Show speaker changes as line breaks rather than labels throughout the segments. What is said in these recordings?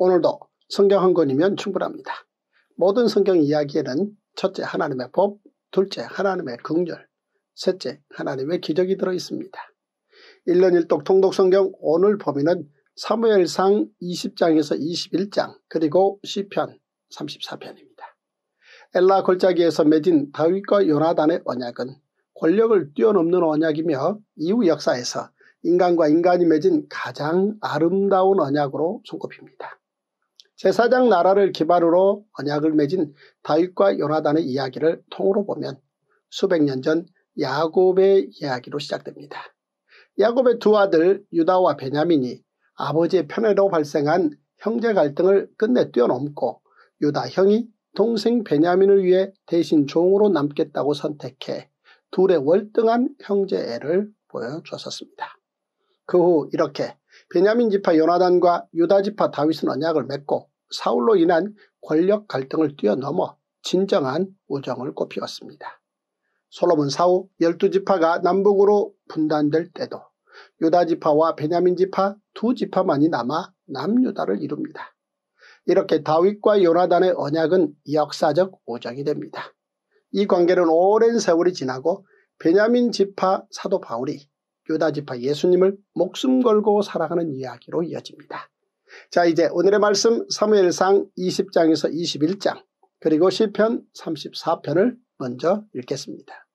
오늘도 성경 한 권이면 충분합니다. 모든 성경 이야기에는 첫째 하나님의 법, 둘째 하나님의 긍휼, 셋째 하나님의 기적이 들어있습니다. 1년 1독 통독성경 오늘 범위는 사무엘상 20장에서 21장 그리고 시편 34편입니다. 엘라 골짜기에서 맺은 다윗과 요나단의 언약은 권력을 뛰어넘는 언약이며 이후 역사에서 인간과 인간이 맺은 가장 아름다운 언약으로 손꼽힙니다. 제4장 나라를 기반으로 언약을 맺은 다윗과 요나단의 이야기를 통으로 보면 수백 년 전 야곱의 이야기로 시작됩니다. 야곱의 두 아들 유다와 베냐민이 아버지의 편애로 발생한 형제 갈등을 끝내 뛰어넘고 유다 형이 동생 베냐민을 위해 대신 종으로 남겠다고 선택해 둘의 월등한 형제애를 보여주었습니다. 그 후 이렇게 베냐민 지파 요나단과 유다 지파 다윗은 언약을 맺고 사울로 인한 권력 갈등을 뛰어넘어 진정한 우정을 꽃피웠습니다. 솔로몬 사후 12지파가 남북으로 분단될 때도 유다 지파와 베냐민 지파 두 지파만이 남아 남유다를 이룹니다. 이렇게 다윗과 요나단의 언약은 역사적 우정이 됩니다. 이 관계는 오랜 세월이 지나고 베냐민 지파 사도 바울이 유다 지파 예수님을 목숨 걸고 사랑하는 이야기로 이어집니다. 자, 이제 오늘의 말씀 사무엘상 20장에서 21장 그리고 시편 34편을 먼저 읽겠습니다.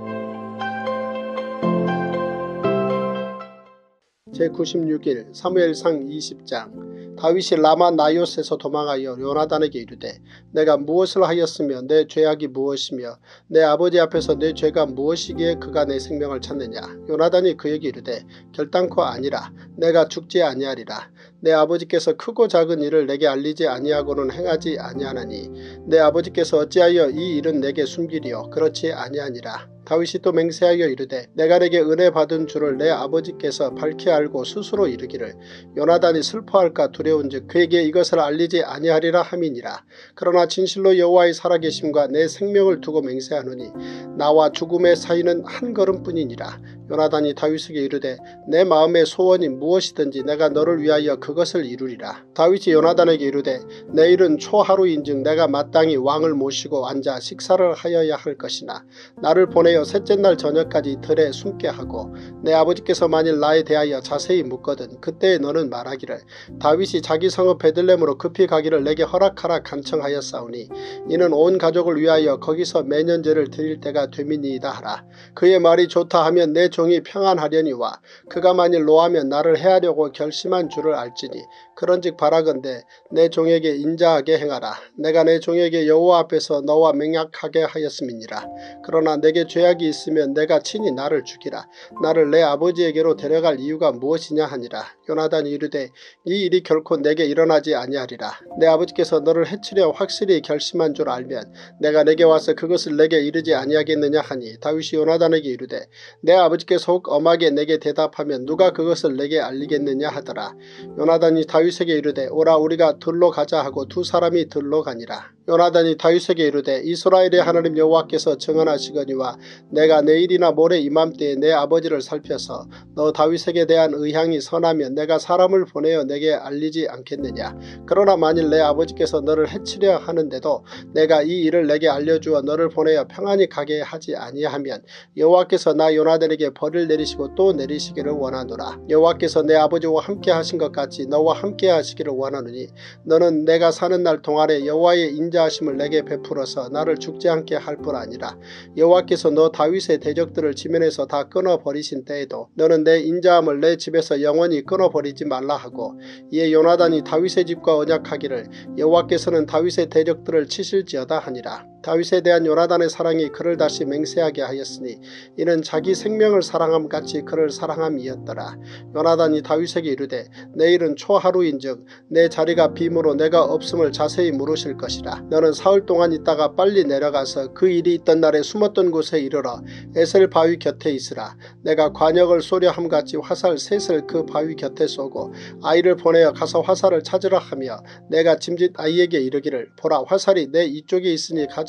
제96일 사무엘상 20장. 다윗이 라마 나요스에서 도망하여 요나단에게 이르되 내가 무엇을 하였으며 내 죄악이 무엇이며 내 아버지 앞에서 내 죄가 무엇이기에 그가 내 생명을 찾느냐. 요나단이 그에게 이르되 결단코 아니라 내가 죽지 아니하리라. 내 아버지께서 크고 작은 일을 내게 알리지 아니하고는 행하지 아니하나니 내 아버지께서 어찌하여 이 일은 내게 숨기리요. 그렇지 아니하니라. 다윗이 또 맹세하여 이르되 내가 내게 은혜 받은 줄을 내 아버지께서 밝히 알고 스스로 이르기를 요나단이 슬퍼할까 두려운즉 그에게 이것을 알리지 아니하리라 함이니라. 그러나 진실로 여호와의 살아계심과 내 생명을 두고 맹세하노니 나와 죽음의 사이는 한 걸음뿐이니라. 요나단이 다윗에게 이르되 내 마음의 소원이 무엇이든지 내가 너를 위하여 그것을 이루리라. 다윗이 요나단에게 이르되 내일은 초하루인즉 내가 마땅히 왕을 모시고 앉아 식사를 하여야 할 것이나 나를 보내어 셋째 날 저녁까지 들에 숨게 하고 내 아버지께서 만일 나에 대하여 자세히 묻거든 그때 너는 말하기를 다윗이 자기 성읍 베들레헴으로 급히 가기를 내게 허락하라 간청하였사오니 이는 온 가족을 위하여 거기서 매년제를 드릴 때가 되민이이다 하라. 그의 말이 좋다 하면 내 종이 평안하려니와 그가 만일 노하면 나를 해하려고 결심한 줄을 알지니 그런즉 바라건대 내 종에게 인자하게 행하라. 내가 내 종에게 여호와 앞에서 너와 맹약하게 하였음이니라. 그러나 내게 죄악이 있으면 내가 친히 나를 죽이라. 나를 내 아버지에게로 데려갈 이유가 무엇이냐 하니라. 요나단이 이르되 이 일이 결코 내게 일어나지 아니하리라. 내 아버지께서 너를 해치려 확실히 결심한 줄 알면 내가 내게 와서 그것을 내게 이르지 아니하겠느냐 하니 다윗이 요나단에게 이르되 내 아버지께서 혹 엄하게 내게 대답하면 누가 그것을 내게 알리겠느냐 하더라. 요나단이 다윗에게 이르되 오라 우리가 들로 가자 하고 두 사람이 들로 가니라. 요나단이 다윗에게 이르되 이스라엘의 하나님 여호와께서 증언하시거니와 내가 내일이나 모레 이맘때에 내 아버지를 살펴서 너 다윗에게 대한 의향이 선하면 내가 사람을 보내어 내게 알리지 않겠느냐. 그러나 만일 내 아버지께서 너를 해치려 하는데도 내가 이 일을 내게 알려주어 너를 보내어 평안히 가게 하지 아니하면 여호와께서 나 요나단에게 벌을 내리시고 또 내리시기를 원하노라. 여호와께서 내 아버지와 함께 하신 것 같이 너와 함께 하시기를 원하노니 너는 내가 사는 날 동안에 여호와의 인자하심을 내게 베풀어서 나를 죽지 않게 할 뿐 아니라 여호와께서 너 다윗의 대적들을 지면에서 다 끊어버리신 때에도 너는 내 인자함을 내 집에서 영원히 끊어버리지 말라 하고 이에 요나단이 다윗의 집과 언약하기를 여호와께서는 다윗의 대적들을 치실지어다 하니라. 다윗에 대한 요나단의 사랑이 그를 다시 맹세하게 하였으니 이는 자기 생명을 사랑함 같이 그를 사랑함이었더라. 요나단이 다윗에게 이르되 내일은 초하루인즉 내 자리가 빔으로 내가 없음을 자세히 물으실 것이라. 너는 사흘 동안 있다가 빨리 내려가서 그 일이 있던 날에 숨었던 곳에 이르러 에셀 바위 곁에 있으라. 내가 관역을 쏘려 함같이 화살 셋을 그 바위 곁에 쏘고 아이를 보내어 가서 화살을 찾으라 하며 내가 짐짓 아이에게 이르기를 보라 화살이 내 이쪽에 있으니 가져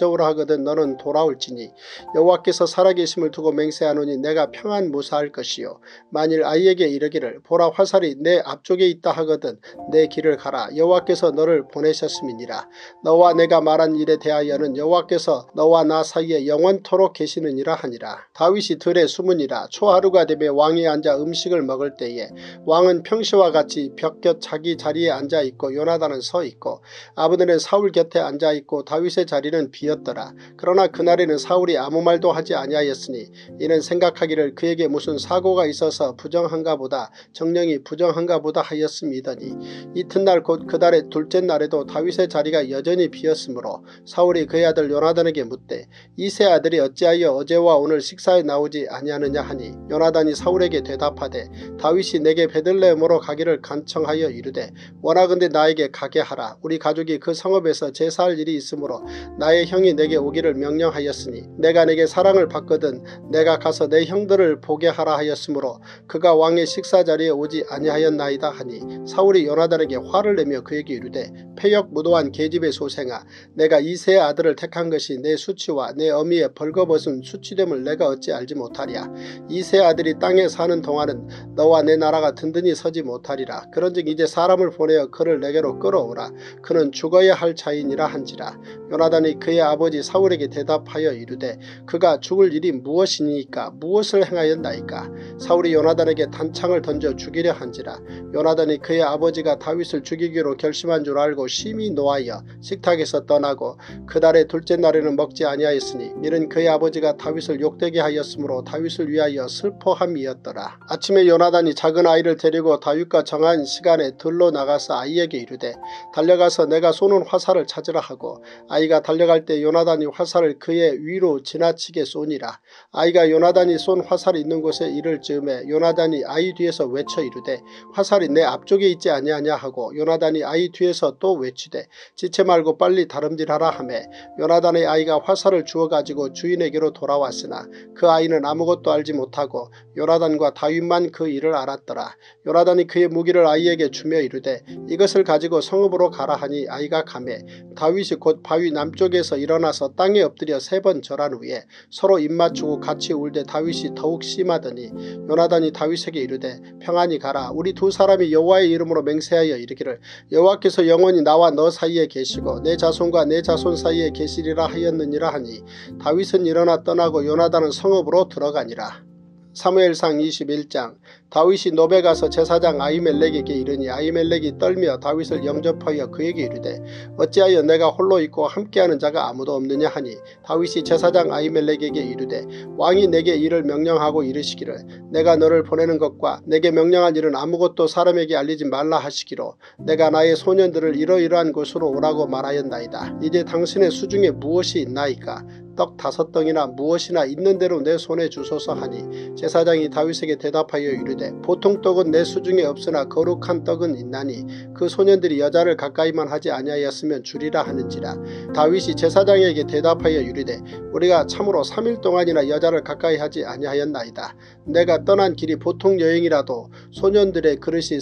가져오라 하거든 너는 돌아올지니 여호와께서 살아계심을 두고 맹세하노니 내가 평안 무사할 것이요 만일 아이에게 이르기를 보라 화살이 내 앞쪽에 있다 하거든 내 길을 가라 여호와께서 너를 보내셨음이니라. 너와 내가 말한 일에 대하여는 여호와께서 너와 나 사이에 영원토록 계시느니라 하니라. 다윗이 들에 숨으니라. 초하루가 되며 왕이 앉아 음식을 먹을 때에 왕은 평시와 같이 벽곁 자기 자리에 앉아있고 요나단은 서있고 아브넬은 사울 곁에 앉아있고 다윗의 자리는 비었더라. 그러나 그날에는 사울이 아무 말도 하지 아니하였으니 이는 생각하기를 그에게 무슨 사고가 있어서 부정한가 보다 정령이 부정한가 보다 하였음이더니 이튿날 곧 그 달의 둘째 날에도 다윗의 자리가 여전히 비었으므로 사울이 그의 아들 요나단에게 묻되 이 세 아들이 어찌하여 어제와 오늘 식사에 나오지 아니하느냐 하니 요나단이 사울에게 대답하되 다윗이 내게 베들레헴으로 가기를 간청하여 이르되 원하건대 나에게 가게 하라. 우리 가족이 그 성읍에서 제사할 일이 있으므로 나의 형이 내게 오기를 명령하였으니 내가 내게 사랑을 받거든 내가 가서 내 형들을 보게 하라 하였으므로 그가 왕의 식사 자리에 오지 아니하였나이다 하니 사울이 요나단에게 화를 내며 그에게 이르되 패역 무도한 계집의 소생아 내가 이 세 아들을 택한 것이 내 수치와 내 어미의 벌거벗은 수치됨을 내가 어찌 알지 못하랴. 이 세 아들이 땅에 사는 동안은 너와 내 나라가 든든히 서지 못하리라. 그런즉 이제 사람을 보내어 그를 내게로 끌어오라. 그는 죽어야 할 자이니라 한지라. 요나단이 그의 아버지 사울에게 대답하여 이르되 그가 죽을 일이 무엇이니까 무엇을 행하였나이까. 사울이 요나단에게 단창을 던져 죽이려 한지라. 요나단이 그의 아버지가 다윗을 죽이기로 결심한 줄 알고 심히 노하여 식탁에서 떠나고 그 달의 둘째 날에는 먹지 아니하였으니 이는 그의 아버지가 다윗을 욕되게 하였으므로 다윗을 위하여 슬퍼함이었더라. 아침에 요나단이 작은 아이를 데리고 다윗과 정한 시간에 들로 나가서 아이에게 이르되 달려가서 내가 쏘는 화살을 찾으라 하고 아이가 달려갈 때 요나단이 화살을 그의 위로 지나치게 쏘니라. 아이가 요나단이 쏜 화살이 있는 곳에 이를 즈음에 요나단이 아이 뒤에서 외쳐 이르되 화살이 내 앞쪽에 있지 아니하냐 하고 요나단이 아이 뒤에서 또 외치되 지체 말고 빨리 다름질하라 하매 요나단의 아이가 화살을 주워 가지고 주인에게로 돌아왔으나 그 아이는 아무것도 알지 못하고 요나단과 다윗만 그 일을 알았더라. 요나단이 그의 무기를 아이에게 주며 이르되 이것을 가지고 성읍으로 가라 하니 아이가 가매 다윗이 곧 바위 남쪽에서 일어나서 땅에 엎드려 3번 절한 후에 서로 입맞추고 같이 울되 다윗이 더욱 심하더니 요나단이 다윗에게 이르되 평안히 가라. 우리 두 사람이 여호와의 이름으로 맹세하여 이르기를 여호와께서 영원히 나와 너 사이에 계시고 내 자손과 내 자손 사이에 계시리라 하였느니라 하니 다윗은 일어나 떠나고 요나단은 성읍으로 들어가니라. 사무엘상 21장. 다윗이 노베 가서 제사장 아히멜렉에게 이르니 아히멜렉이 떨며 다윗을 영접하여 그에게 이르되 어찌하여 내가 홀로 있고 함께하는 자가 아무도 없느냐 하니 다윗이 제사장 아히멜렉에게 이르되 왕이 내게 이를 명령하고 이르시기를 내가 너를 보내는 것과 내게 명령한 일은 아무것도 사람에게 알리지 말라 하시기로 내가 나의 소년들을 이러이러한 곳으로 오라고 말하였나이다. 이제 당신의 수중에 무엇이 있나이까. 떡 5덩이나 무엇이나 있는 대로 내 손에 주소서 하니 제사장이 다윗에게 대답하여 이르되 보통 떡은 내 수중에 없으나 거룩한 떡은 있나니 그 소년들이 여자를 가까이만 하지 아니하였으면 주리라 하는지라. 다윗이 제사장에게 대답하여 이르되 우리가 참으로 3일 동안이나 여자를 가까이 하지 아니하였나이다. 내가 떠난 길이 보통 여행이라도 소년들의 그릇이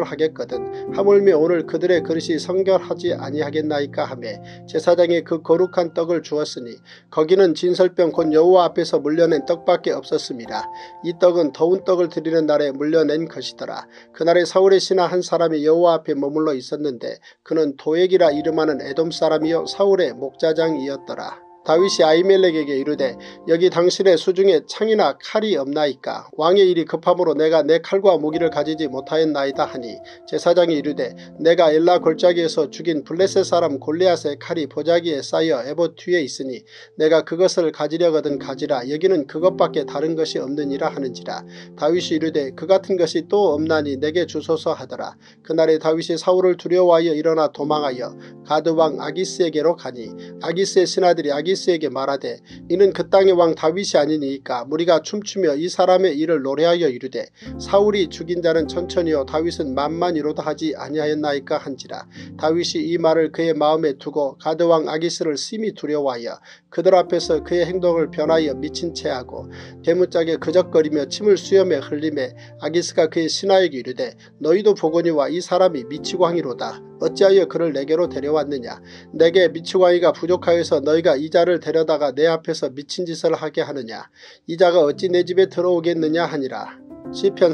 성결하겠거든 하물며 오늘 그들의 그릇이 성결하지 아니하겠나이까 하매 제사장이 그 거룩한 떡을 주었으니 거기는 진설병 곧 여호와 앞에서 물려낸 떡밖에 없었습니다. 이 떡은 더운 떡을 드리는 날에 물려낸 것이더라. 그날에 사울의 신하 한 사람이 여호와 앞에 머물러 있었는데 그는 도액이라 이름하는 에돔 사람이요 사울의 목자장이었더라. 다윗이 아히멜렉에게 이르되 여기 당신의 수중에 창이나 칼이 없나이까. 왕의 일이 급함으로 내가 내 칼과 무기를 가지지 못하였나이다 하니 제사장이 이르되 내가 엘라 골짜기에서 죽인 블레셋 사람 골리앗의 칼이 보자기에 쌓여 에봇 뒤에 있으니 내가 그것을 가지려거든 가지라. 여기는 그것밖에 다른 것이 없느니라 하는지라. 다윗이 이르되 그 같은 것이 또 없나니 내게 주소서 하더라. 그날에 다윗이 사울을 두려워하여 일어나 도망하여 가드왕 아기스에게로 가니 아기스의 신하들이 아기스에게 말하되 이는 그 땅의 왕 다윗이 아니니까 무리가 춤추며 이 사람의 일을 노래하여 이르되 사울이 죽인 자는 천천히요 다윗은 만만이로다 하지 아니하였나이까 한지라. 다윗이 이 말을 그의 마음에 두고 가드왕 아기스를 심히 두려워하여 그들 앞에서 그의 행동을 변하여 미친 채하고 대문짝에 그적거리며 침을 수염에 흘리매 아기스가 그의 신하에게 이르되 너희도 보거니와 이 사람이 미치광이로다. 어찌하여 그를 내게로 데려왔느냐. 내게 미치광이가 부족하여서 너희가 이 자를 데려다가 내 앞에서 미친 짓을 하게 하느냐. 이 자가 어찌 내 집에 들어오겠느냐 하니라. 시편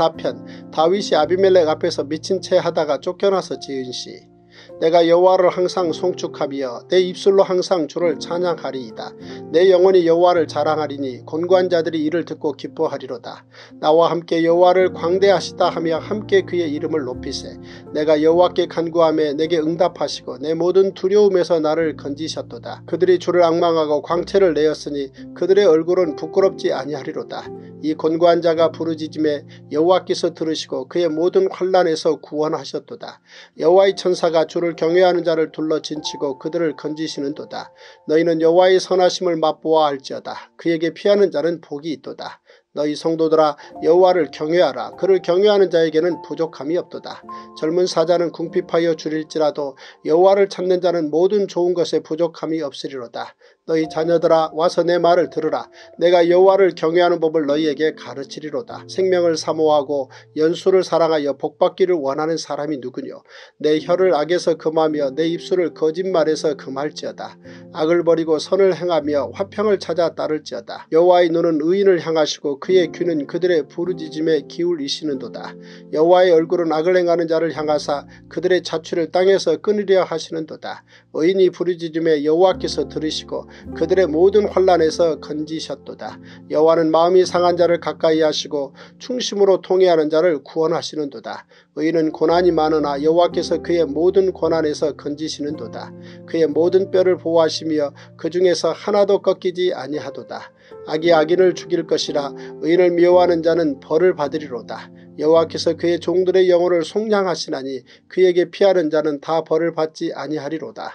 34편. 다윗이 아비멜렉 앞에서 미친 채 하다가 쫓겨나서 지은 시. 내가 여호와를 항상 송축하며 내 입술로 항상 주를 찬양하리이다. 내 영혼이 여호와를 자랑하리니 곤고한 자들이 이를 듣고 기뻐하리로다. 나와 함께 여호와를 광대하시다 하며 함께 그의 이름을 높이세. 내가 여호와께 간구하며 내게 응답하시고 내 모든 두려움에서 나를 건지셨도다. 그들이 주를 앙망하고 광채를 내었으니 그들의 얼굴은 부끄럽지 아니하리로다. 이 곤고한 자가 부르짖음에 여호와께서 들으시고 그의 모든 환난에서 구원하셨도다. 여호와의 천사가 주를 경외하는 자를 둘러 진치고 그들을 건지시는도다. 너희는 여호와의 선하심을 맛보아 알지어다. 그에게 피하는 자는 복이 있도다. 너희 성도들아 여호와를 경외하라. 그를 경외하는 자에게는 부족함이 없도다. 젊은 사자는 궁핍하여 줄일지라도 여호와를 찾는 자는 모든 좋은 것에 부족함이 없으리로다. 너희 자녀들아 와서 내 말을 들으라. 내가 여호와를 경외하는 법을 너희에게 가르치리로다. 생명을 사모하고 연수를 사랑하여 복받기를 원하는 사람이 누구뇨. 내 혀를 악에서 금하며 내 입술을 거짓말에서 금할지어다. 악을 버리고 선을 행하며 화평을 찾아 따를지어다. 여호와의 눈은 의인을 향하시고 그의 귀는 그들의 부르짖음에 기울이시는도다. 여호와의 얼굴은 악을 행하는 자를 향하사 그들의 자취를 땅에서 끊으려 하시는도다. 의인이 부르짖음에 여호와께서 들으시고 그들의 모든 환난에서 건지셨도다. 여호와는 마음이 상한 자를 가까이 하시고 충심으로 통회하는 자를 구원하시는도다. 의인은 고난이 많으나 여호와께서 그의 모든 고난에서 건지시는도다. 그의 모든 뼈를 보호하시며 그 중에서 하나도 꺾이지 아니하도다. 악이 악인을 죽일 것이라. 의인을 미워하는 자는 벌을 받으리로다. 여호와께서 그의 종들의 영혼을 속량하시나니 그에게 피하는 자는 다 벌을 받지 아니하리로다.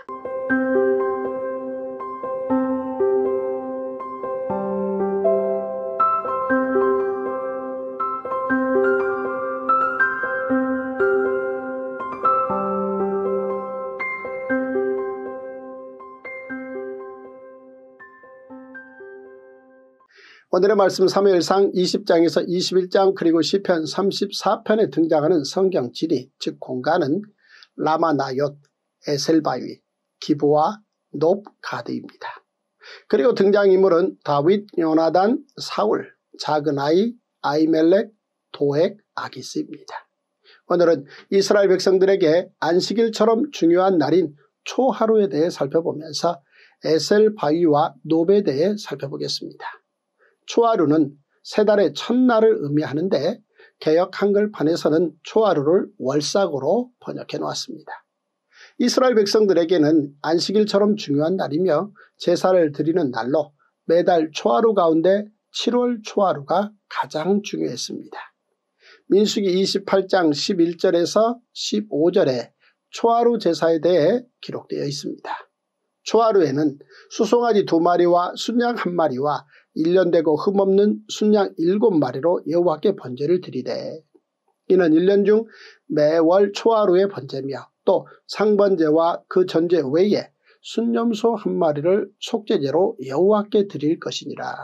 오늘의 말씀 사무엘상 20장에서 21장 그리고 시편 34편에 등장하는 성경 지리 즉 공간은 라마 나옅, 에셀바위, 기브와 높가드입니다. 그리고 등장인물은 다윗, 요나단, 사울, 작은 아이, 아히멜렉, 도액, 아기스입니다. 오늘은 이스라엘 백성들에게 안식일처럼 중요한 날인 초하루에 대해 살펴보면서 에셀바위와 높에 대해 살펴보겠습니다. 초하루는 세 달의 첫날을 의미하는데 개역 한글판에서는 초하루를 월삭으로 번역해 놓았습니다. 이스라엘 백성들에게는 안식일처럼 중요한 날이며 제사를 드리는 날로 매달 초하루 가운데 7월 초하루가 가장 중요했습니다. 민수기 28장 11절에서 15절에 초하루 제사에 대해 기록되어 있습니다. 초하루에는 수송아지 2마리와 순양 1마리와 1년 되고 흠없는 순양 7마리로 여호와께 번제를 드리되 이는 1년 중 매월 초하루의 번제며 또 상번제와 그 전제 외에 순염소 1마리를 속죄제로 여호와께 드릴 것이니라.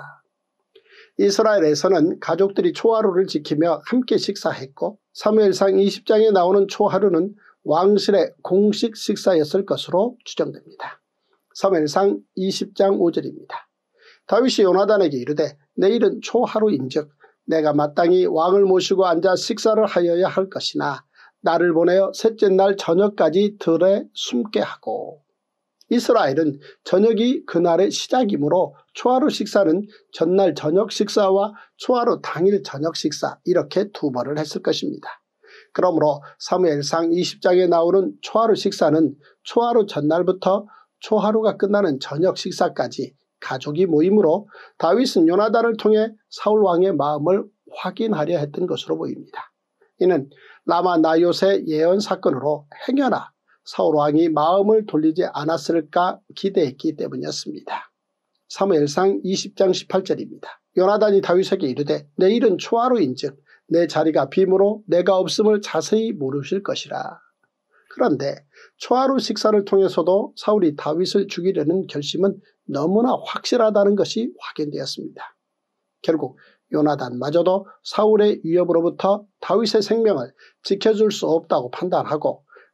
이스라엘에서는 가족들이 초하루를 지키며 함께 식사했고 사무엘상 20장에 나오는 초하루는 왕실의 공식 식사였을 것으로 추정됩니다. 사무엘상 20장 5절입니다. 다윗이 요나단에게 이르되 내일은 초하루인즉 내가 마땅히 왕을 모시고 앉아 식사를 하여야 할 것이나 나를 보내어 셋째 날 저녁까지 들에 숨게 하고. 이스라엘은 저녁이 그날의 시작이므로 초하루 식사는 전날 저녁 식사와 초하루 당일 저녁 식사 이렇게 2번을 했을 것입니다. 그러므로 사무엘상 20장에 나오는 초하루 식사는 초하루 전날부터 초하루가 끝나는 저녁 식사까지 가족이 모이므로 다윗은 요나단을 통해 사울왕의 마음을 확인하려 했던 것으로 보입니다. 이는 라마 나옅의 예언 사건으로 행여나 사울왕이 마음을 돌리지 않았을까 기대했기 때문이었습니다. 사무엘상 20장 18절입니다. 요나단이 다윗에게 이르되 내일은 초하루인즉 내 자리가 빔으로 내가 없음을 자세히 모르실 것이라. 그런데 초하루 식사를 통해서도 사울이 다윗을 죽이려는 결심은 너무나 확실하다는 것이 확인되었습니다. 결국 요나단마저도 사울의 위협으로부터 다윗의 생명을 지켜줄 수 없다고 판단하고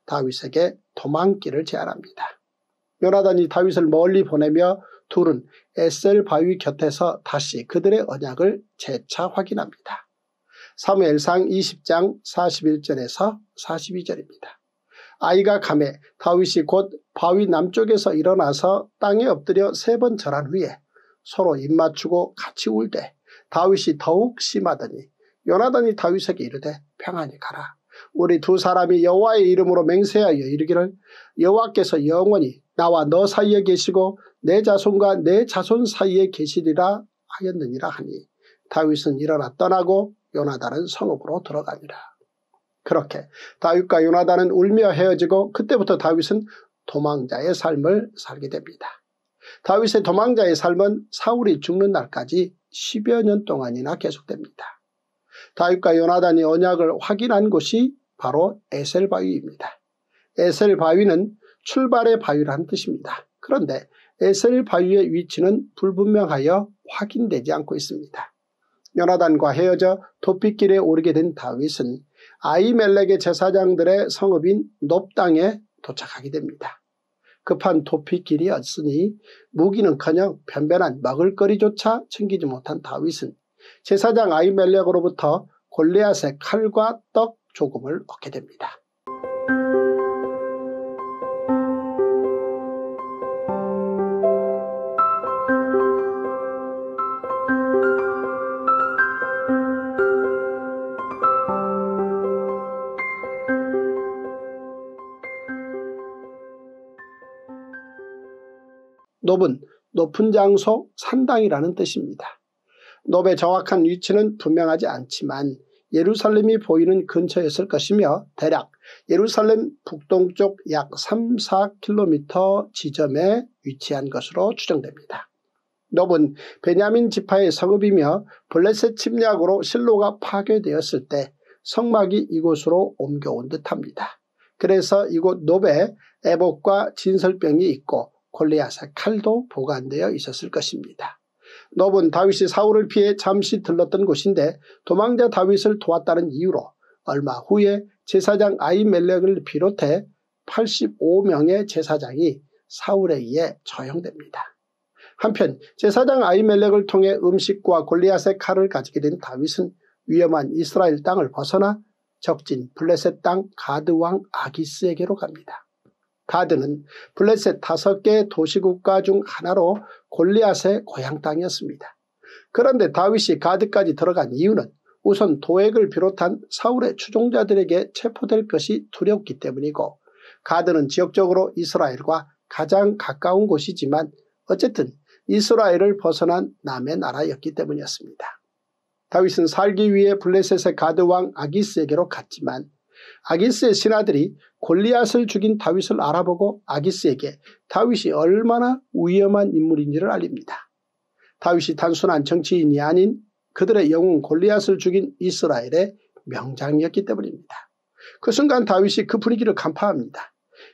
다윗에게 도망길을 제안합니다. 요나단이 다윗을 멀리 보내며 둘은 에셀 바위 곁에서 다시 그들의 언약을 재차 확인합니다. 사무엘상 20장 41절에서 42절입니다. 아이가 가매 다윗이 곧 바위 남쪽에서 일어나서 땅에 엎드려 3번 절한 후에 서로 입맞추고 같이 울되 다윗이 더욱 심하더니 요나단이 다윗에게 이르되 평안히 가라. 우리 두 사람이 여호와의 이름으로 맹세하여 이르기를 여호와께서 영원히 나와 너 사이에 계시고 내 자손과 내 자손 사이에 계시리라 하였느니라 하니 다윗은 일어나 떠나고 요나단은 성읍으로 들어가니라. 그렇게 다윗과 요나단은 울며 헤어지고 그때부터 다윗은 도망자의 삶을 살게 됩니다. 다윗의 도망자의 삶은 사울이 죽는 날까지 10여 년 동안이나 계속됩니다. 다윗과 요나단이 언약을 확인한 곳이 바로 에셀 바위입니다. 에셀 바위는 출발의 바위라는 뜻입니다. 그런데 에셀 바위의 위치는 불분명하여 확인되지 않고 있습니다. 요나단과 헤어져 도피길에 오르게 된 다윗은 아히멜렉의 제사장들의 성읍인 놉 땅에 도착하게 됩니다. 급한 도피길이었으니 무기는커녕 변변한 먹을거리조차 챙기지 못한 다윗은 제사장 아히멜렉으로부터 골리앗의 칼과 떡 조금을 얻게 됩니다. 놉은 높은 장소, 산당이라는 뜻입니다. 놉의 정확한 위치는 분명하지 않지만 예루살렘이 보이는 근처였을 것이며 대략 예루살렘 북동쪽 약 3-4km 지점에 위치한 것으로 추정됩니다. 놉은 베냐민 지파의 성읍이며 블레셋 침략으로 실로가 파괴되었을 때 성막이 이곳으로 옮겨온 듯합니다. 그래서 이곳 놉에 애복과 진설병이 있고 골리앗의 칼도 보관되어 있었을 것입니다. 놉은 다윗이 사울을 피해 잠시 들렀던 곳인데 도망자 다윗을 도왔다는 이유로 얼마 후에 제사장 아히멜렉을 비롯해 85명의 제사장이 사울에 의해 처형됩니다. 한편 제사장 아히멜렉을 통해 음식과 골리앗의 칼을 가지게 된 다윗은 위험한 이스라엘 땅을 벗어나 적진 블레셋 땅 가드 왕 아기스에게로 갑니다. 가드는 블레셋 5개 도시국가 중 하나로 골리앗의 고향 땅이었습니다. 그런데 다윗이 가드까지 들어간 이유는 우선 도액을 비롯한 사울의 추종자들에게 체포될 것이 두렵기 때문이고 가드는 지역적으로 이스라엘과 가장 가까운 곳이지만 어쨌든 이스라엘을 벗어난 남의 나라였기 때문이었습니다. 다윗은 살기 위해 블레셋의 가드 왕 아기스에게로 갔지만 아기스의 신하들이 골리앗을 죽인 다윗을 알아보고 아기스에게 다윗이 얼마나 위험한 인물인지를 알립니다. 다윗이 단순한 정치인이 아닌 그들의 영웅 골리앗을 죽인 이스라엘의 명장이었기 때문입니다. 그 순간 다윗이 그 분위기를 간파합니다.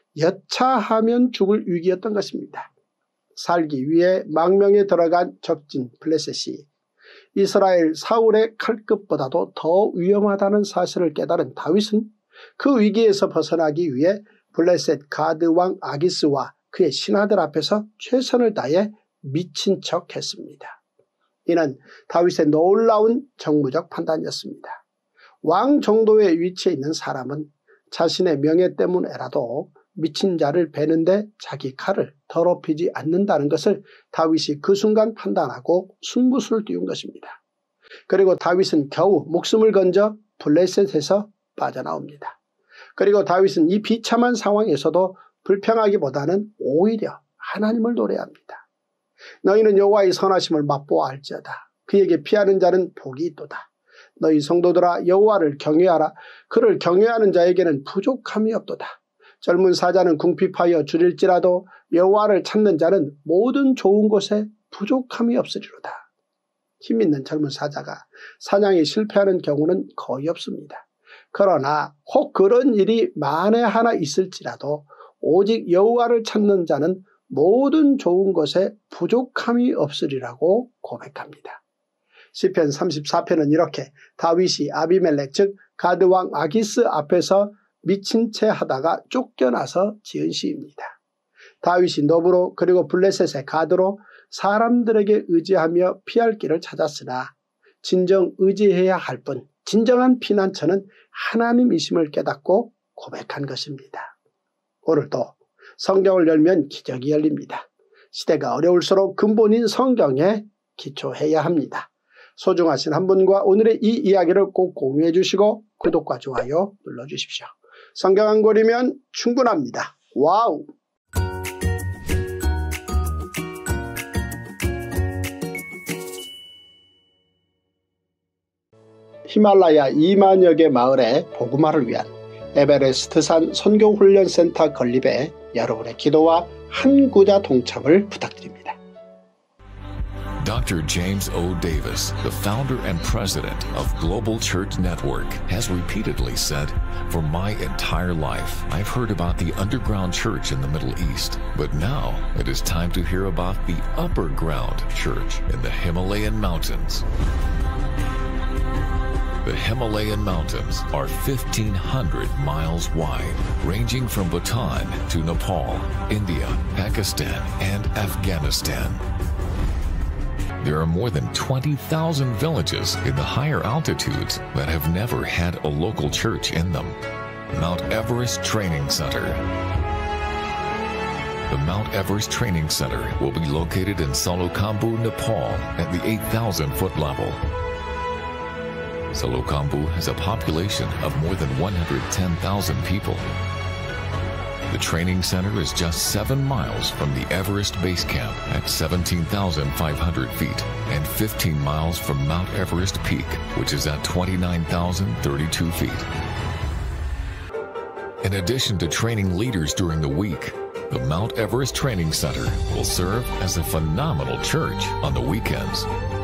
여차하면 죽을 위기였던 것입니다. 살기 위해 망명에 들어간 적진 블레셋이 이스라엘 사울의 칼끝보다도 더 위험하다는 사실을 깨달은 다윗은 그 위기에서 벗어나기 위해 블레셋 가드 왕 아기스와 그의 신하들 앞에서 최선을 다해 미친 척 했습니다. 이는 다윗의 놀라운 정무적 판단이었습니다. 왕 정도의 위치에 있는 사람은 자신의 명예 때문에라도 미친 자를 베는데 자기 칼을 더럽히지 않는다는 것을 다윗이 그 순간 판단하고 승부수를 띄운 것입니다. 그리고 다윗은 겨우 목숨을 건져 블레셋에서 빠져나옵니다. 그리고 다윗은 이 비참한 상황에서도 불평하기보다는 오히려 하나님을 노래합니다. 너희는 여호와의 선하심을 맛보아 알지어다. 그에게 피하는 자는 복이 있도다. 너희 성도들아 여호와를 경외하라. 그를 경외하는 자에게는 부족함이 없도다. 젊은 사자는 궁핍하여 줄일지라도 여호와를 찾는 자는 모든 좋은 것에 부족함이 없으리로다. 힘있는 젊은 사자가 사냥에 실패하는 경우는 거의 없습니다. 그러나 혹 그런 일이 만에 하나 있을지라도 오직 여호와를 찾는 자는 모든 좋은 것에 부족함이 없으리라고 고백합니다. 시편 34편은 이렇게 다윗이 아비멜렉 즉 가드왕 아기스 앞에서 미친 채 하다가 쫓겨나서 지은 시입니다. 다윗이 노브로 그리고 블레셋의 가드로 사람들에게 의지하며 피할 길을 찾았으나 진정 의지해야 할 뿐 진정한 피난처는 하나님이심을 깨닫고 고백한 것입니다. 오늘도 성경을 열면 기적이 열립니다. 시대가 어려울수록 근본인 성경에 기초해야 합니다. 소중하신 한 분과 오늘의 이 이야기를 꼭 공유해 주시고 구독과 좋아요 눌러주십시오. 성경 한 권이면 충분합니다. 와우! 히말라야 2만여 개 마을의 복음화를 위한 에베레스트산 선교훈련센터 건립에 여러분의 기도와 한 구자 동참을 부탁드립니다.
Dr. James O. Davis, the founder and president of Global Church Network, has repeatedly said, "For my entire life, I've heard about the underground church in the Middle East, but now it is time to hear about the upper ground church in the Himalayan mountains." The Himalayan mountains are 1,500 miles wide, ranging from Bhutan to Nepal, India, Pakistan, and Afghanistan. There are more than 20,000 villages in the higher altitudes that have never had a local church in them. Mount Everest Training Center. The Mount Everest Training Center will be located in Salokambu, Nepal at the 8,000-foot level. Salokambu has a population of more than 110,000 people. The training center is just 7 miles from the Everest Base Camp at 17,500 feet and 15 miles from Mount Everest Peak, which is at 29,032 feet. In addition to training leaders during the week, the Mount Everest Training Center will serve as a phenomenal church on the weekends.